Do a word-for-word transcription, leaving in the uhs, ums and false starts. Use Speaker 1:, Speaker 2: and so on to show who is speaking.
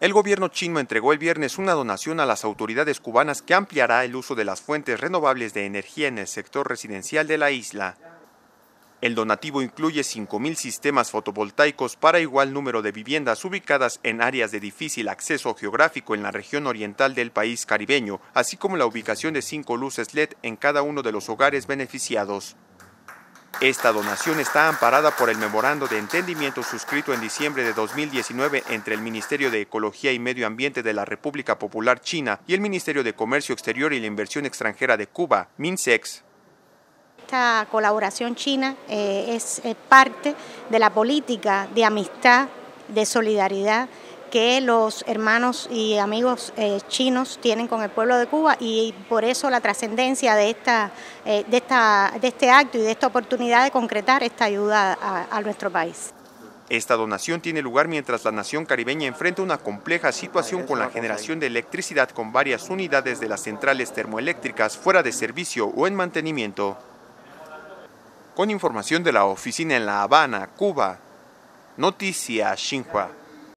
Speaker 1: El gobierno chino entregó el viernes una donación a las autoridades cubanas que ampliará el uso de las fuentes renovables de energía en el sector residencial de la isla. El donativo incluye cinco mil sistemas fotovoltaicos para igual número de viviendas ubicadas en áreas de difícil acceso geográfico en la región oriental del país caribeño, así como la ubicación de cinco luces L E D en cada uno de los hogares beneficiados. Esta donación está amparada por el memorando de entendimiento suscrito en diciembre de dos mil diecinueve entre el Ministerio de Ecología y Medio Ambiente de la República Popular China y el Ministerio de Comercio Exterior y la Inversión Extranjera de Cuba, MINSEX.
Speaker 2: Esta colaboración china eh, es, es parte de la política de amistad, de solidaridad que los hermanos y amigos eh, chinos tienen con el pueblo de Cuba, y por eso la trascendencia de, esta, eh, de, esta, de este acto y de esta oportunidad de concretar esta ayuda a, a nuestro país.
Speaker 1: Esta donación tiene lugar mientras la nación caribeña enfrenta una compleja situación con la generación de electricidad con varias unidades de las centrales termoeléctricas fuera de servicio o en mantenimiento. Con información de la oficina en La Habana, Cuba, Noticias Xinhua.